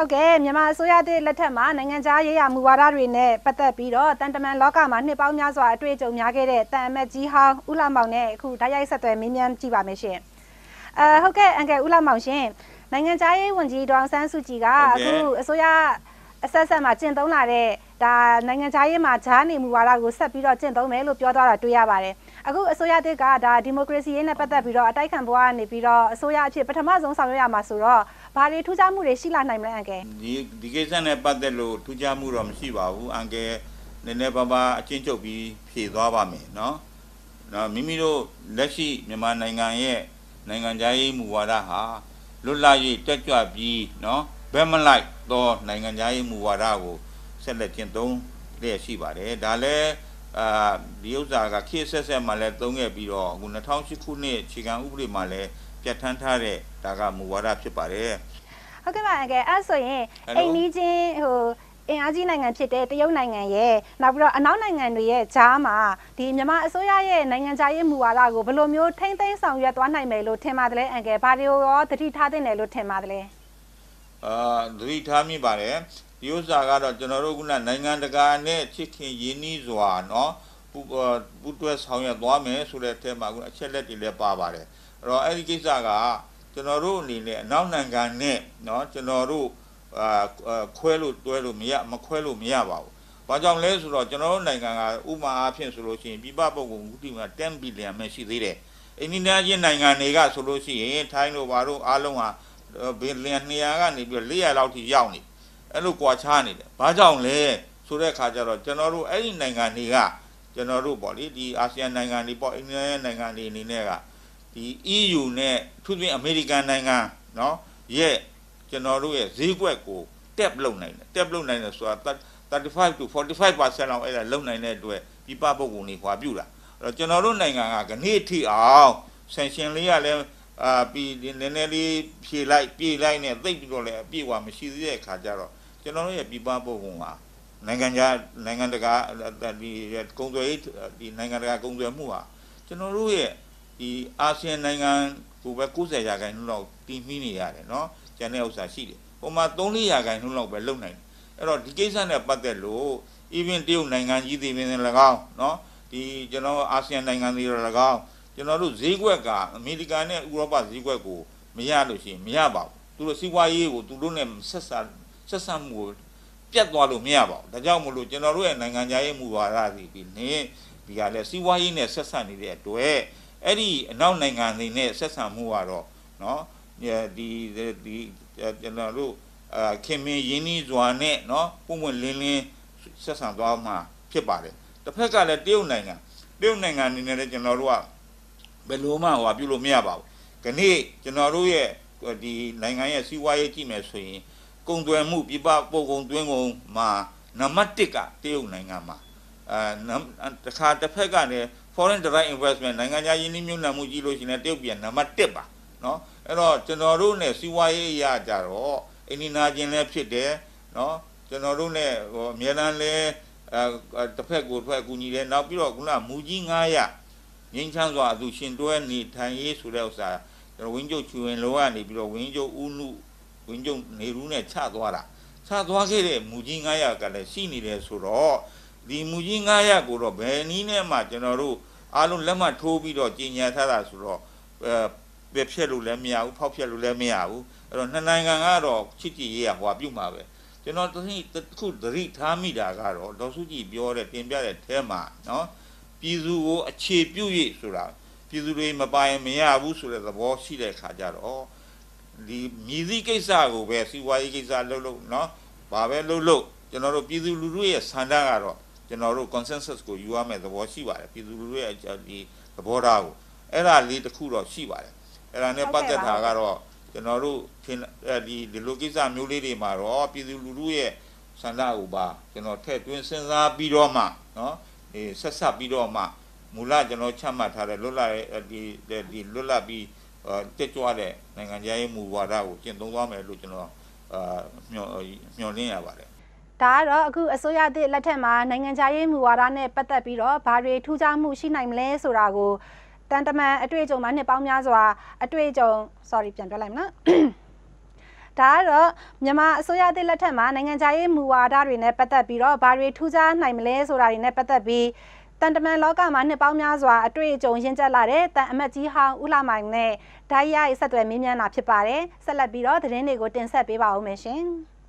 ဟုတ်ကဲ့မြန်မာအစိုးရတဲ့လက်ထက်မှာနိုင်ငံခြားရေးရာမူဝါဒတွေနဲ့ပတ်သက်ပြီးတော့တန်တမန်လောကမှာနှစ်ပေါင်းများစွာအတွေ့အကြုံများခဲ့တဲ့တန်အမတ်ကြီးဟောင်းဦးလှမောင်နဲ့အခုဓာတ်ရိုက်ဆက်သွယ်မေးမြန်းကြည့်ပါမယ်ရှင်ဟုတ်ကဲ့အန်ကယ်ဦးလှမောင်ရှင်နိုင်ငံခြားရေးဝန်ကြီးဒေါအောင်ဆန်းစုကြည်ကအခုအစိုးရအဆက်မှာကျင့်သုံးလာတဲ့ဒါနိုင်ငံခြားရေးမှာဂျားနေမူဝါဒကိုဆက်ပြီးတော့ကျင့်သုံးမယ်လို့ပြောသွားတာတွေ့ရပါတယ်အခုအစိုးရတစ်ကဒါဒီမိုကရေစီရေးနဲ့ပတ်သက်ပြီးတော့အတိုက်ခံဘဝကနေပြီးတော့အစိုးရအဖြစ်ပထမဆုံးဆောင်ရွက်ရမှာဆိုတော့ဘာတွေထူးခြားမှုတွေရှိလာနိုင်မလဲအန်ကယ်ဒီကိစ္စနဲ့ပတ်သက်လို့ထူးခြားမှုတော့မရှိပါဘူးအန်ကယ်နည်းနည်းပါးပါးအချင်းချုပ်ပြီးဖြေသွားပါမယ်နော်မိမိတို့လက်ရှိမြန်မာနိုင်ငံရဲ့နိုင်ငံခြားရေးမူဝါဒဟာလွတ်လပ်ရေးတက်ကြွပြီးနော်ဘယ်မလိုက်တော့နိုင်ငံခြားရေးမူဝါဒကိုဆက်လက်ကျင့်သုံးလျက်ရှိပါတယ်ဒါလည်းဒီဥစ္စာကခေတ်ဆက်ဆက်မှလည်းသုံးခဲ့ပြီးတော့အခု2008ခုနှစ်ခြေခံဥပဒေမှာလည်းပြဋ္ဌာန်းထားတဲ့ဒါကမူဝါဒဖြစ်ပါတယ်ဟုတ်ကဲ့ပါအကယ်အဲ့ဆိုရင်အိမ်နီးချင်းအင်အားကြီးနိုင်ငံဖြစ်တဲ့တရုတ်နိုင်ငံရဲ့နောက်ပြီးတော့အနောက်နိုင်ငံတွေရဲ့ဂျားမှာဒီမြန်မာအစိုးရရဲ့နိုင်ငံခြားရေးမူဝါဒကိုဘယ်လိုမျိုးထိမ့်သိမ်းဆောင်ရွက်သွားနိုင်မယ်လို့ထင်ပါတယ်အကယ်ဘာတွေကိုရောသတိထားသင့်တယ်လို့ထင်ပါတယ်သတိထားမိပါတယ်ဒီဥစ္စာကတော့ကျွန်တော်တို့ကနိုင်ငံတကာနဲ့ချစ်ခင်ရင်းနှီးစွာနော်ပူတွဲဆောင်ရွက်သွားမယ်ဆိုတဲ့အထက်မှာအချက်လက်တွေလည်းပါပါတယ်အဲ့တော့အဲ့ဒီကိစ္စကကျွန်တော်တို့အနေနဲ့အနောက်နိုင်ငံနဲ့နော်ကျွန်တော်တို့ခွဲလို့တွဲလို့မခွဲလို့မရပါဘူး။ဘာကြောင့်လဲဆိုတော့ကျွန်တော်တို့နိုင်ငံကဥပမာအားဖြင့်ဆိုလို့ရှိရင်ပြည်ပပုဂ္ဂိုလ်မှုတိမှာ10ဘီလီယံပဲရှိသေးတယ်။အိန္ဒိယချင်းနိုင်ငံတွေကဆိုလို့ရှိရင်ထိုင်းတို့ဘာတို့အားလုံးဟာဘီလီယံ200ကနေပြီး400လောက်ထိရောက်နေ။အဲ့လိုကွာခြားနေတယ်။ဘာကြောင့်လဲဆိုတဲ့အခါကျတော့ကျွန်တော်တို့အဲ့ဒီနိုင်ငံတွေကကျွန်တော်တို့ပေါ့လေဒီအာဆီယံနိုင်ငံတွေပေါ့အိန္ဒိယနိုင်ငံတွေအနေနဲ့ကဒီ EU နဲ့သူပြင်အမေရိကန်နိုင်ငံနော်ရဲ့ကျွန်တော်တို့ရဲ့ဈေးကွက်ကိုတက်လုပ်နိုင်တယ်ဆိုတာ35 to 45% လောက်အဲ့ဒါလုပ်နိုင်တဲ့အတွက်ပြပပုဂ္ဂိုလ်တွေခွာပြုတာအဲ့တော့ကျွန်တော်တို့နိုင်ငံကခဏိထိအောင်ဆန်ရှင်လေးကလည်းပြီးနည်းနည်းလေးဖြေလိုက်ပြေးလိုက်နဲ့သိပ်ပြီးတော့လည်းအပြည့်အဝမရှိသေးတဲ့အခါကျတော့ကျွန်တော်တို့ရဲ့ပြပပုဂ္ဂိုလ်ကနိုင်ငံတကာဒီကုံသွယ်ဒီနိုင်ငံတကာကုံသွယ်မှုဟာကျွန်တော်တို့ရဲ့ဒီအာဆီယံနိုင်ငံကိုပဲ90%လောက်တီးမိနေရတယ်နော်ကျန်တဲ့ဥစ္စာရှိတယ်။ဟိုမှာ3-4%လောက်ပဲလုံနိုင်တယ်။အဲ့တော့ဒီကိစ္စနဲ့ပတ်သက်လို့ even တရုတ်နိုင်ငံကြီးတွေနဲ့၎င်းနော်ဒီကျွန်တော်အာဆီယံနိုင်ငံတွေ၎င်းကျွန်တော်တို့ဈေးကွက်ကအမေရိကန်နဲ့ဥရောပဈေးကွက်ကိုမရလို့ရှိရင်မရပါဘူး။သူတို့စီးပွားရေးကိုသူတို့နဲ့ဆက်ဆံမှုကိုပြတ်သွားလို့မရပါဘူး။ဒါကြောင့်မို့လို့ကျွန်တော်တို့ရဲ့နိုင်ငံခြားရေးမူဝါဒတွေဒီနေ့ဒီကလည်းစီးပွားရေးနဲ့ဆက်ဆံနေတဲ့အတွက်အဲ့ဒီအနောက်နိုင်ငံတွေနဲ့ဆက်ဆံမှုကတော့နော်ဒီကျွန်တော်တို့ခင်မင်းရင်းနှီးစွာနဲ့နော်ပုံမှန်လင်းဆက်ဆံသွားမှာဖြစ်ပါတယ်တစ်ဖက်ကလည်းတရုတ်နိုင်ငံအနေနဲ့လည်းကျွန်တော်တို့ကဘယ်လိုမှပြုလို့မရပါဘူးခဏကျွန်တော်တို့ရဲ့ဒီနိုင်ငံရဲ့စီးပွားရေးကြည့်မယ်ဆိုရင်ကုန်သွယ်မှုပြပပို့ကုန်သွင်းကုန်မှာနံပါတ်1ကတရုတ်နိုင်ငံမှာတစ်ခါတစ်ဖက်ကလည်း foreign direct investment နိုင်ငံခြားယင်းနှိမ့်မြုပ်နှံမှုကြီးလို့ရှိရင်တရုတ်ပြည်နံပါတ်1ပါနော်အဲ့တော့ကျွန်တော်တို့ ਨੇ စီးပွားရေးရကြတော့အိန္ဒိနာချင်းလည်းဖြစ်တယ်နော်ကျွန်တော်တို့ ਨੇ အများတန်းလဲတစ်ဖက်ကိုတစ်ဖက်ကူညီတယ်နောက်ပြီးတော့ခုနမူကြီး900ငင်းချမ်းစွာအသူရှင်တွဲနေထိုင်ရေးဆိုတဲ့ဥစ္စာကျွန်တော်ဝင်းကျုပ်ချူဝင်လောကနေပြီးတော့ဝင်းကျုပ်ဦးနုဝင်းကျုပ်နေရူးနဲ့ချသွားခဲ့တဲ့မူကြီး900ကလည်းရှိနေတယ်ဆိုတော့ဒီမူကြီး900ကိုတော့ဘယ်နည်းနဲ့မှကျွန်တော်တို့အားလုံးလက်မှတ်ထိုးပြီးတော့ကြီးညာထားတာဆိုတော့ပဲဖြက်လို့လည်းမရဘူးဖောက်ဖြက်လို့လည်းမရဘူးအဲ့တော့နှစ်နိုင်ငံကတော့ချစ်ကြည်ရေးဟွာပြုတ်မှာပဲကျွန်တော်ခုသတိထားမိတာကတော့ဒေါ်စုကြည်ပြောတဲ့တင်ပြတဲ့အဲမှာနော်ပြည်သူကိုအခြေပြု၍ဆိုတာပြည်သူတွေမပိုင်မရဘူးဆိုတဲ့သဘောရှိတဲ့ခါကျတော့ဒီမြည်စည်းကိစ္စကိုပဲစီဝါရေးကိစ္စလုပ်နော်ဘာပဲလုပ်ကျွန်တော်တို့ပြည်သူလူထုရဲ့ဆန္ဒကတော့ကျွန်တော်တို့ consensus ကိုယူရမယ့်သဘောရှိပါတယ်ပြည်သူလူထုရဲ့ဒီသဘောထားကိုအဲ့ဒါလေးတစ်ခုတော့ရှိပါတယ်အဲ့ဒါနဲ့ပတ်သက်တာကတော့ကျွန်တော်တို့ဒီလိုကိစ္စမျိုးလေးတွေမှာတော့ပြည်သူလူထုရဲ့ဆန္ဒကိုပါကျွန်တော်ထည့်သွင်းစဉ်းစားပြီးတော့မှနော်ဆက်ဆက်ပြီးတော့မှမူလကျွန်တော်ချမှတ်ထားတဲ့လွတ်လပ်ဒီလွတ်လပ်ပြီးတက်ကြွတဲ့နိုင်ငံခြားရေးမူဝါဒကိုကျင့်သုံးသွားမယ်လို့ကျွန်တော်မျှော်လင့်ရပါတယ်ဒါကတော့အခုအစိုးရသစ်လက်ထက်မှာနိုင်ငံခြားရေးမူဝါဒနဲ့ပတ်သက်ပြီးတော့ဘာတွေထူးခြားမှုရှိနိုင်မလဲဆိုတာကိုတန်တမန်အတွေ့အကြုံမှာနှစ်ပေါင်းများစွာအတွေ့အကြုံ sorry ပြန်ပြောလိုက်မနော်ဒါကတော့မြန်မာအစိုးရသစ်လက်ထက်မှာနိုင်ငံခြားရေးမူဝါဒတွေနဲ့ပတ်သက်ပြီးတော့ဘာတွေထူးခြားနိုင်မလဲဆိုတာတွေနဲ့ပတ်သက်ပြီးတန်တမန်လောကမှာနှစ်ပေါင်းများစွာအတွေ့အကြုံရင့်ကျက်လာတဲ့တန်အမတ်ကြီးဟောင်းဦးလှမောင်နဲ့ဓာတ်ရိုက်ဆက်သွယ်မေးမြန်းတာဖြစ်ပါတယ်ဆက်လက်ပြီးတော့သတင်းတွေကိုတင်ဆက်ပေးပါဦးမယ်ရှင်